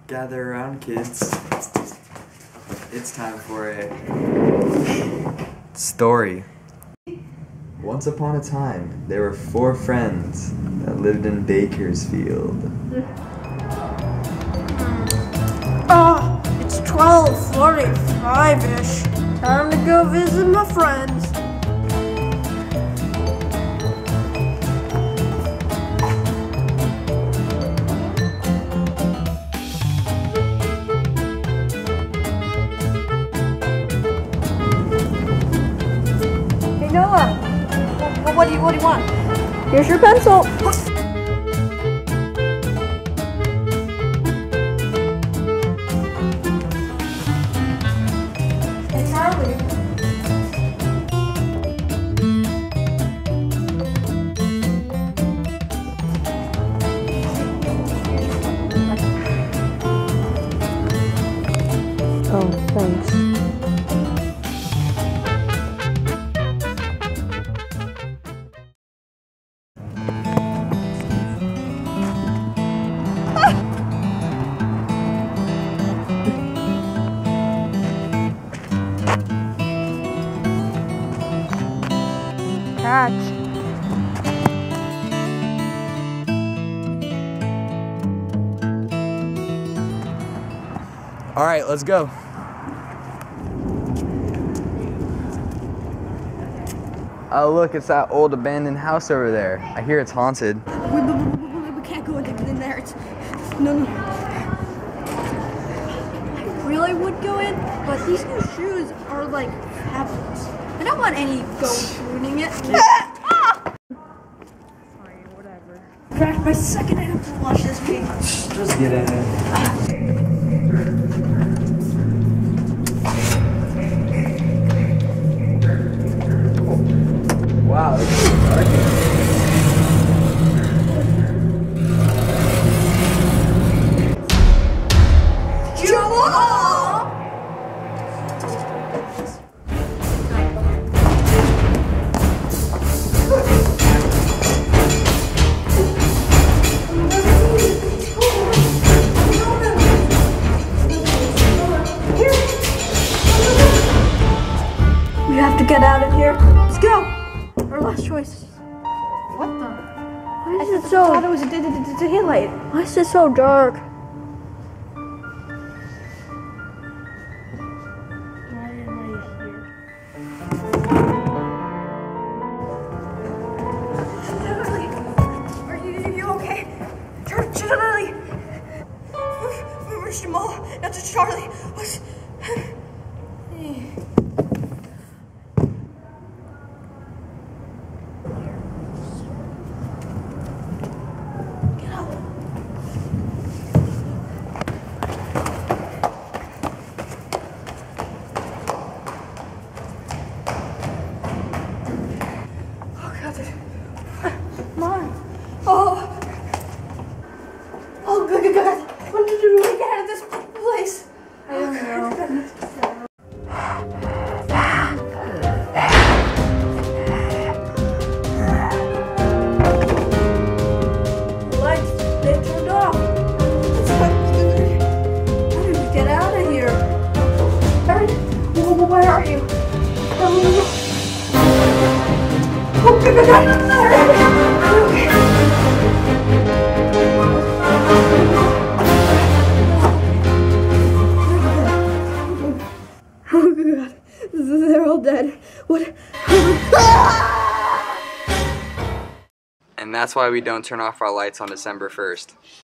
Gather around, kids. It's time for a story. Once upon a time, there were 4 friends that lived in Bakersfield. It's 12:45-ish. Time to go visit my friends. Hey Noah, what do you want? Here's your pencil. Oh, thanks. Catch. All right, let's go. Oh, look, it's that old abandoned house over there. I hear it's haunted. We can't go in there. It's no. I really would go in, but these new shoes are like fabulous. I don't want any ghosts ruining it. Fine, whatever. Crack my second I have to watch this game. Just get in it. Wow, it's so dark. We have to get out of here. Let's go. Our last choice. What the? Why is it so? I thought it was a daylight. Why is it so dark? Are you okay? Charlie. Where's Jamal? Not just Charlie. Oh, good. When did we get out of this place? I don't know. Lights, they turned off. How did we get out of here? Where are you? Oh, good. Oh God, they're all dead. What? And that's why we don't turn off our lights on December 1st.